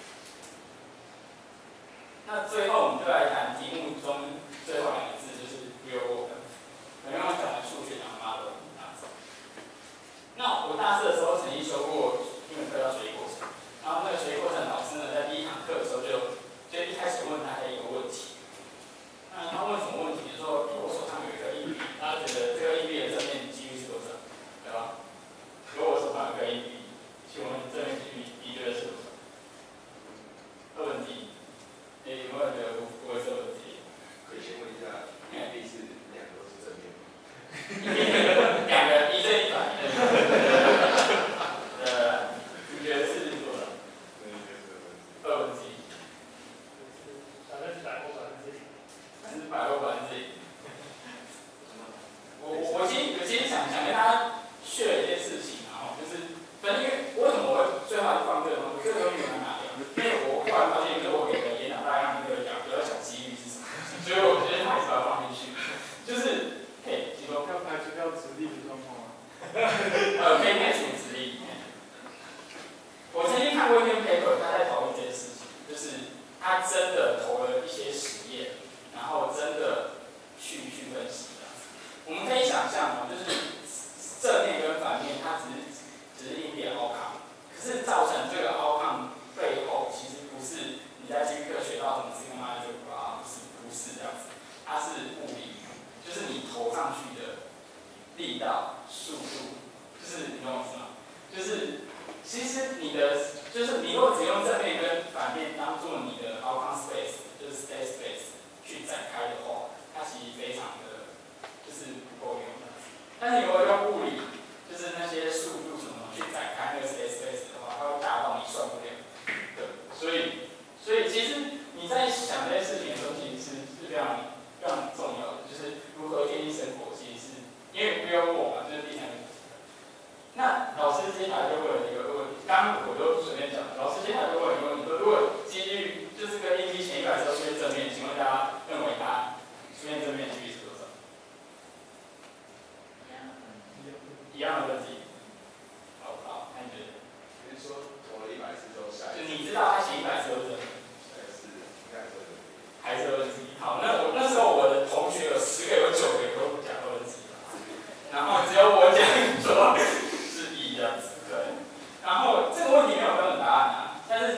Speaker 2: 那最后我们就来谈题目中最后两个字，就是 real world。我刚刚讲的数学讲 model 这样子。那我大四的时候曾经修过一门课叫学习过程。然后那个学习过程老师呢，在第一堂课的时候就就一开始问大家一个问题，那他问什么问题？就说，因为我手上有一个硬币，大家觉得这个硬币的正面几率是多少？对吧？如果我手上有一个硬币，请问正面几率你觉得是多少？二问题，诶，有没有人觉得不会是二问题？
Speaker 4: 可以先问一下，硬币是两个都是正面吗？
Speaker 2: 两个一正一反。呃，你觉得是？二分之一，
Speaker 3: 百分之百或百分之零，
Speaker 2: 百分之百或百分之零。我我我其实我其实想想跟大家share一件事情啊，就是反正因为为什么我会最后放这个东西，这个东西蛮难的，因为我忽然发现，就是我给的演讲大纲里面有讲，比较讲几率是什么，所以我觉得还是要放进去。就是嘿，你说
Speaker 3: 要排除掉直立的状况吗？
Speaker 2: 呃，可以排除直立。我曾经看过一篇 paper， 他在讨论这件事情，就是他真的投了一些实验，然后真的去去分析这样子。我们可以想象哦，就是正面跟反面，它只是只是硬币的 outcome， 可是造成这个 outcome 背后，其实不是你在机械课学到什么 sigma algebra 啊，不是不是这样子，它是物理，就是你投上去的力道、速度，就是你懂我意思吗？就是其实你的就是你如果只用正面跟反面当做你的 outcome space， 就是 state space 去展开的话，它其实非常的就是不够用的。但是你如果用物理，就是那些速度什么去展开那个 state space 的话，它会大到你算不了。对，所以所以其实你在想这些事情的时候，其实是是非常非常重要的，就是如何贴近生活，其实是因为不用我嘛，就是第三个。那老师接下来就会有一个问题，刚刚我就随便讲，老师接下来就会有一个问题，说如果几率就是跟硬币前一百次都出现正面，请问大家认为它出现正面的几率是多少？一样的问题。好不好？那你觉得？
Speaker 4: 比如说投了一百次之后下
Speaker 2: 就你知道他前一百次都是正面，
Speaker 4: 还是应该是
Speaker 2: 还是二分之一？好，那我那时候我的同学有十个有九个都讲二分之一，然后只有我讲说。这样子，对。然后这个问题没有标准答案啊，但是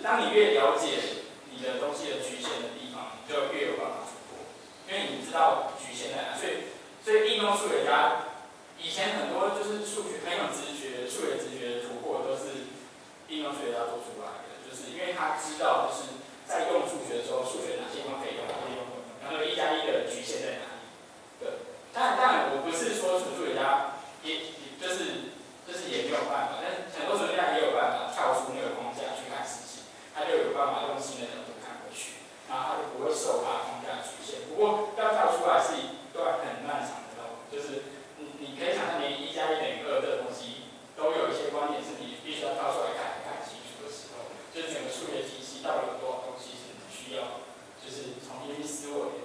Speaker 2: 当你越了解你的东西的局限的地方，你就越有办法突破，因为你知道局限在哪。所以，所以应用数学家以前很多就是数学很有直觉、数学直觉的突破都是应用数学家做出来的，就是因为他知道就是在用数学的时候，数学哪些地方可以用，哪些地方不能用，然后一加一的局限在哪里。对，当然，当然我不是说纯数学家也也就是就是也没有办法，但是很多数学家也有办法跳出那个框架去看事情，他就有办法用新的角度看回去，然后他就不会受他框架的局限。不过要跳出来是一段很漫长的路，就是你你可以想象，连一加一等于二的东西都有一些观点是你必须要跳出来看看清楚的时候，就是整个数学体系到底有多少东西是你需要就是重新去思维。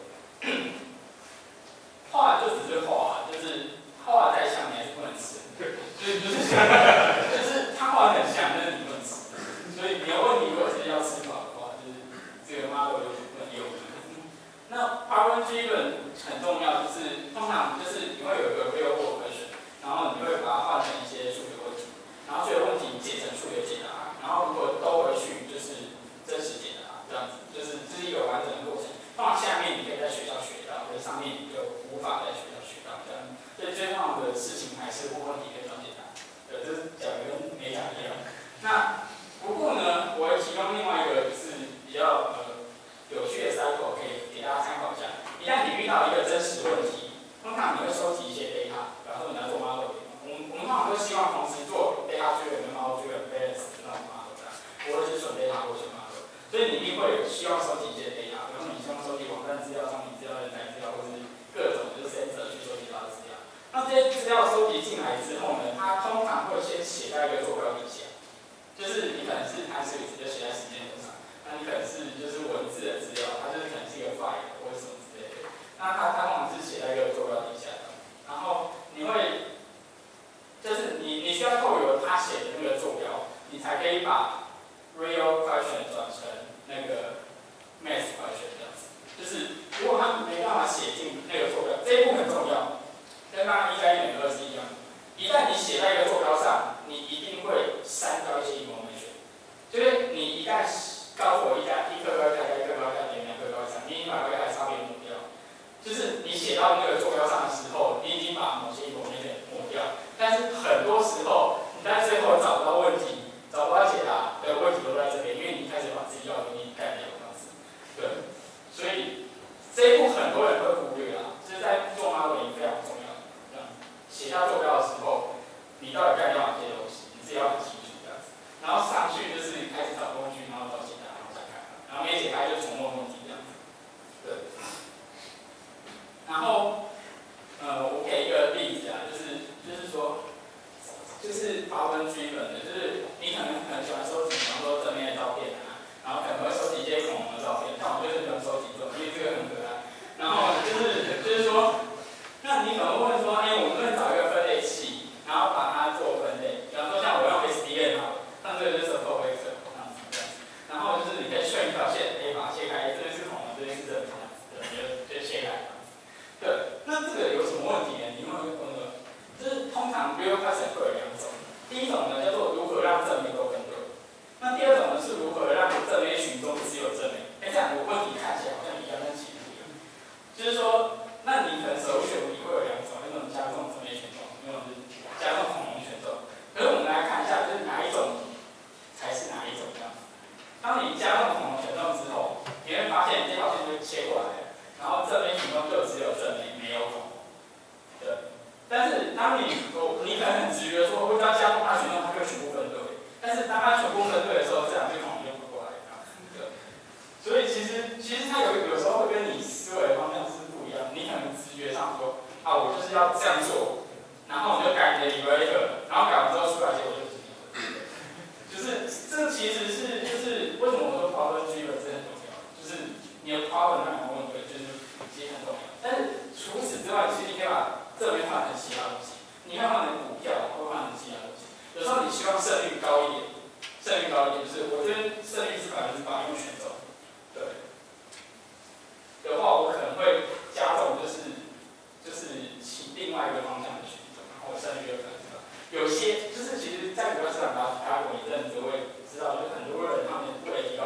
Speaker 2: 画就只是画，就是画再像你还是不能吃，就是就是就是它画得很像，但是你不能吃。所以你的问题如果是要吃饱的话，就是这个 model 就不能用。那 Power Driven 很重要，就是通常就是你会有一个 real world question， 然后你会把它换成一些数学问题，然后这个问题解成数学解答，然后如果都回去就是真实解答，这样子就是这是一个完整的过程。放下面你可以在学校学到，可是上面你就无法在学校学到这样。所以最重要的事情还是问问题可以找解答。对，这是讲的跟没讲一样。那不过呢，我会提供另外一个就是比较呃有趣的 cycle 可以给大家参考一下。一旦你遇到一个真实的问题，通常你会收集一些 data， 然后你要做 model。我们我们通常都希望同时做 data driven 跟 model driven balance 那种 model 这样，不会是纯 data 或纯 model。所以你一定会有希望收集一些 data。你希望收集网站资料、商品资料、人才资料，或是各种就是 sensor 去收集到的资料。那这些资料收集进来之后呢，它通常会先写在一个坐标底下，就是你可能是它是直接写在时间轴上，那你可能是就是文字的资料，它就是可能是一个 file 或者什么之类的。那它它通常是写在一个坐标底下的，然后你会就是你你需要透过他写的那个坐标，你才可以把 real question 转成那个 math question 这样子，就是如果他没办法写进那个坐标，这一步很重要，跟刚刚一加一等于二是一样的。一旦你写在一个坐标上，你一定会删掉一些 information， 就是你一旦告诉我一加一克高一加一克高加等于两克高三，你已经把未来差别抹掉，就是你写到那个坐标上的时候，你已经把某些 information 抹掉，但是很多时候你在最后找不到问题，找不到解答的问题都在这边，因为你开始把自己要的东西盖掉。对，所以这一步很多人会忽略啊，就是在做 modeling 非常重要。这样写下坐标的时候，你到底盖掉哪些东西，你自己要很清楚这样子。然后上去就是开始找工具，然后找解答，然后再看，然后没解开就重问问题这样子。对。然后，呃，我给一个例子啊，就是就是说，就是Power Driven的，就是你可能很喜欢收集，比方说正面的照片啊。然后可能会收集一些恐龙的照片，像我就是喜欢收集这种，因为这个很可爱。然后就是就是说，那你可能会问说，哎，我们能不能找一个分类器，然后把它做分类？比方说像我用 S D N 好了，像这个就是 Circle Vector 这样子，然后就是你可以选一条线，可以把它切开，这边是恐龙，这边是人，这样子，对，就就切开。对，那这个有什么问题呢？你会问说，就是通常 real question 会有两种，第一种呢叫做如何让正面都分对。那第二种呢是如何让正 A 群中只有正 A？ 哎，这两个问题看起来好像一样，但其实不一样。就是说，那你可能首选题会有两种，一种加重正 A 群众，一种是加重恐龙群众。可是我们来看一下，就是哪一种才是哪一种这样子。当你加重恐龙群众之后，你会发现这条线就切过来了，然后正 A 群众就只有正 A， 没有恐龙。对。但是当你你可能很直觉说，我只要加重它群众，它就全部分对。但是当它全部分对的时候，这两只恐龙就不过来了。对，所以其实其实它有有时候会跟你思维的方向是不一样。你可能直觉上说啊，我就是要这样做，然后你就改你的 evaluator， 然后改完之后出来结果就是这样。就是这其实是就是为什么我说 problem driven 是很重要，就是你的 problem 让你问对，就是其实很重要。但是除此之外，其实你可以把这边换成其他东西，你可以换成股票，或换成其他东西。有时候你希望胜率高一点，胜率高一点，就是我这边胜率是百分之百用选中，对。的话，我可能会加重，就是就是其另外一个方向的选择，然后胜率有可能是高。有些就是其实，在股票市场打打滚一阵子，我也知道，就是很多人他们为了提高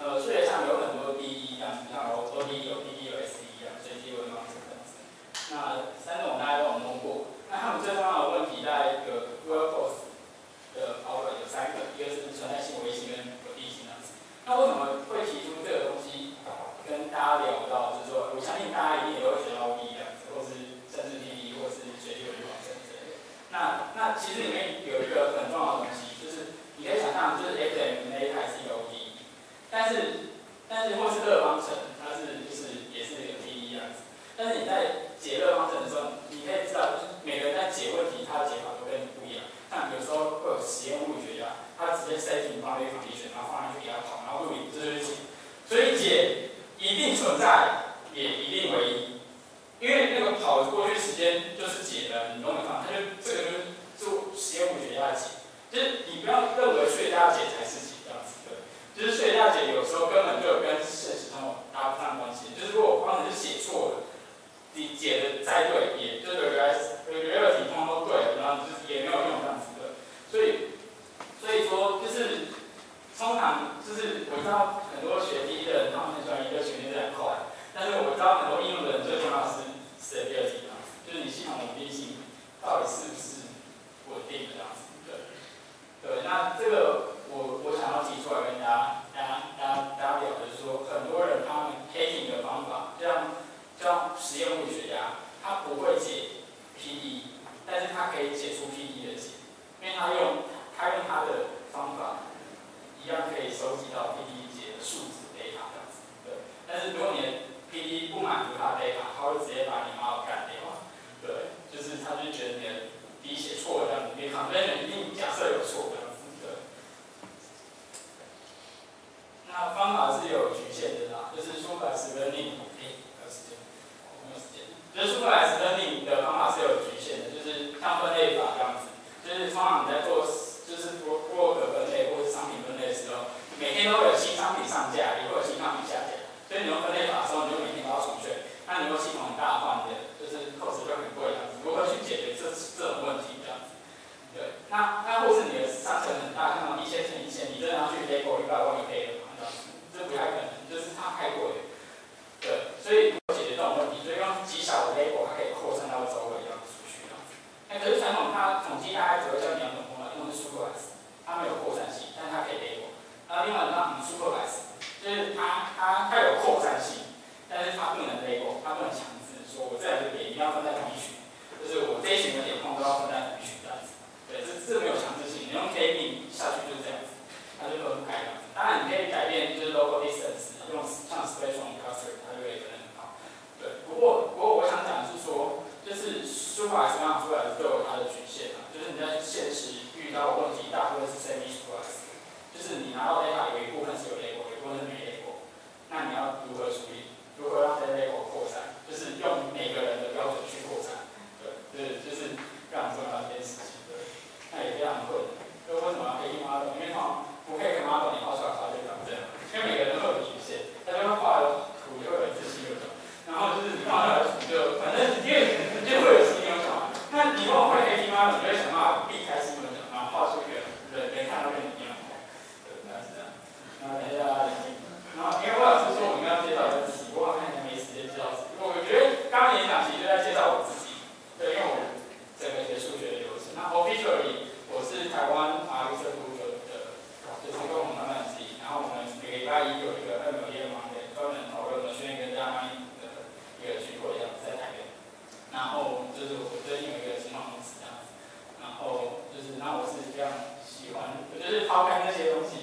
Speaker 2: 呃数学上有很多 D E 这样子，像有 O D E 有 P D 有 S E 一样，随机微方程这样子。那三种大家都有摸过。那他们最重要的问题在一个 Workhorse 的 output 有三个，一个是存在性、唯性跟有地性这样子。那为什么会提出这个东西？跟大家聊到，就是说，我相信大家一定也会学到 O D E 这样子，或是甚至 P D 或是随机微方程之类的。那那其实里面有一个很重要的东西，就是你可以想象，就是 F M A 它是一个 O D E， 但是但是或是热方程，它是就是也是一个 P D 这样子。但是你在解热方程的时候，你可以知道，就是每个人在解问题，他的解法都跟你不一样。像有时候会有实验物理学家，他直接 setting boundary condition， 然后放上去给他跑，然后录影这就是解。所以解一定存在，也一定唯一，因为那个跑过去时间就是解的，你懂我意思吗？它就这个就是做实验物理学家的解，就是你不要认为数学家的解才是解这样子的，就是数学家的解有时候根本就跟现实生活搭不上关系。就是如果方程式写错了，你解的再对，也就是 reality 通通都对了，然后就是也没有用这样子的。所以所以说就是通常就是我知道很多学第一的人，他们很喜欢一个学历这两块，但是我知道很多应用的人最重要的是 stability 这样子，就是你系统稳定性到底是不是稳定的这样子。对，对，那这个我我想要提出来跟大家大家大家大家聊的就是说，很多人他们 hating 的方法，就像就像实验物理学家，他不会解 P D， 但是他可以解出 P D 的解，因为他用他用他的方法。一样可以收集到 P D 解的数值 data 这样子，对。但是如果你的 P D 不满足它的 data， 它会直接把你 model 干掉，对。就是他就觉得你的 D 写错了这样子，你的 convention 一定假设有错这样子，对。那方法是有局限的啦，就是 supervised learning， 哎，还有时间，没有时间。就是 supervised learning 的方法是有局限的，就是像分类法这样子，就是通常你在做。就是如果可分类或是商品分类的时候，每天都会有新商品上架，也会有新商品下架。所以你用分类法的时候，你就每天都要重选。那你用系统很大换的，就是 cost 就很贵这样子。如何去解决这这种问题这样子？对，那那或是你的商城很大，像一千乘一千，你真的要去 label 一百万一倍的嘛？这样子，这不太可能，就是它太贵。对，所以如果解决这种问题，所以用极小的 label， 它可以扩散到周围这样子出去这样子。那可是传统它统计大概只会教你两种。supervised， 它没有扩散性，但它可以 label。那另外一种 unsupervised， 就是它它它有扩散性，但是它不能 label， 它不能强制说我这两个点一定要分在同一群，就是我这一群的点控都要分在同一群这样子。对，这这没有强制性，你用 K mean 下去就是这样子，它就分不开这样子。当然你可以改变就是 local distance， 用像 spatial cluster， 它就会分得很好。对，不过不过我想讲的是说，就是 supervised 跟 unsupervised 都有它的局限啊，就是你在现实。遇到的问题大部分是 semi-supervised， 就是你拿到 data 有一部分是有 label， 有一部分是没 label， 那你要如何处理？如何让这 label 扩散？就是用每个人的标准去扩散，对，就是就是非常重要的一件事情，对，那也非常困难。所以为什么要 K model？ 因为通常不 K model， 你画出来它就长这样，因为每个人都有局限，他就会画的图也会有自信的，然后就是你画出来的图就反正因为就会有新影响。那你如果会 K model， 你就会想办法避开新影响。画出一个人人看到跟你一样，对，大概是这样。然后等一下，然后因为魏老师说我们要介绍一个自己，我好像还没时间介绍自己。我觉得刚刚演讲其实就在介绍我自己，对，因为我整个学数学的流程。那 officially 我是台湾法律社图的的，就是共同创办之一。然后我们每个礼拜一有一个 M L E 的盲点，专门讨论我们训练跟大家的一个聚会，这样子在台北。然后就是我最近有一个情况公司这样子，然后。就是，然后我是非常喜欢，我就是抛开那些东西，